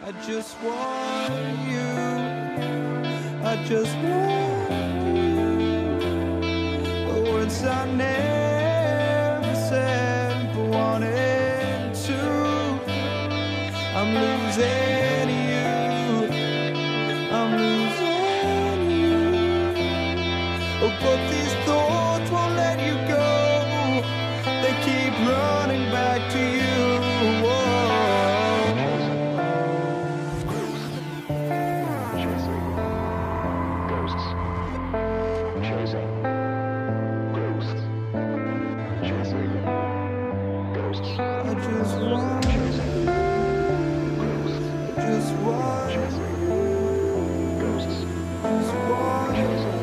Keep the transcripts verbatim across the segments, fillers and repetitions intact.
I just want you. I just want you. The words I never said but wanted to. I'm losing you. I'm losing you. Oh, but these thoughts won't let you go. They keep running back to you. Whoa. I just want, just want, just want.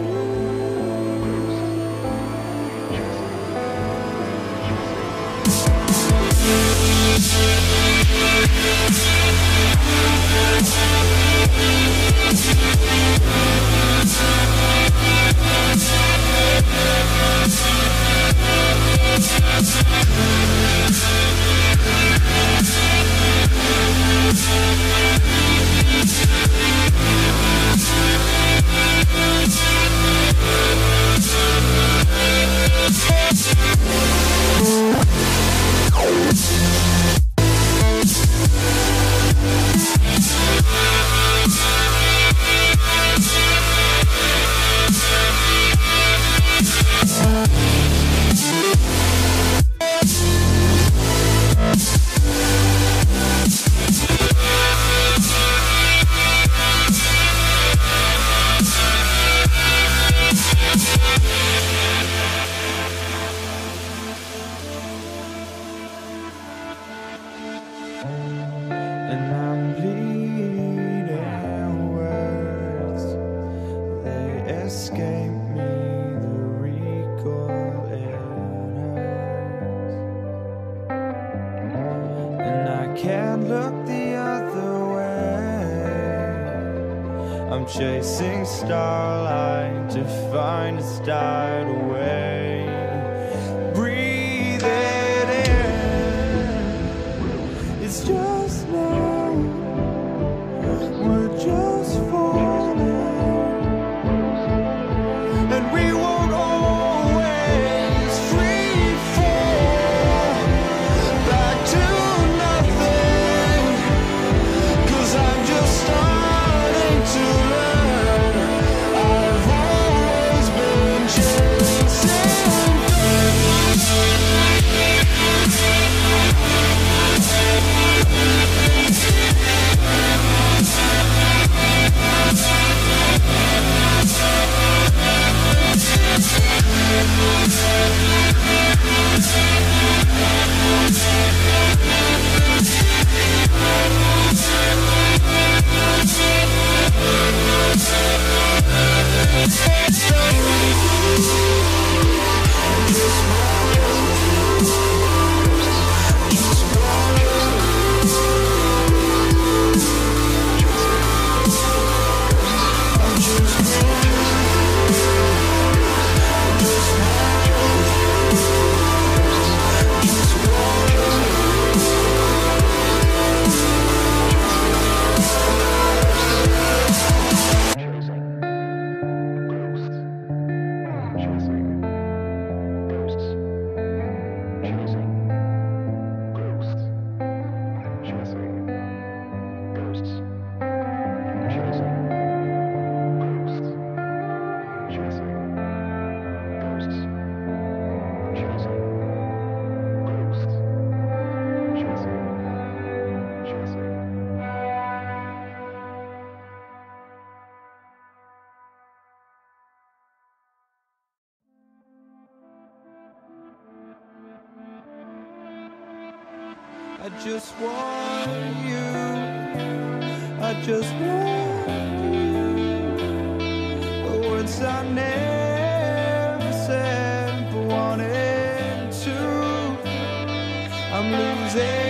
And I'm bleeding words, they escape me, the recoil it hurts. And I can't look the other way. I'm chasing starlight to find it's died away. Breathe it in, it's just now, we're just falling, and we won't always free fall back to nothing, 'cause I'm just starting to learn. I've always been chasing I just want you. I just want you. The words I never said but wanted to. I'm losing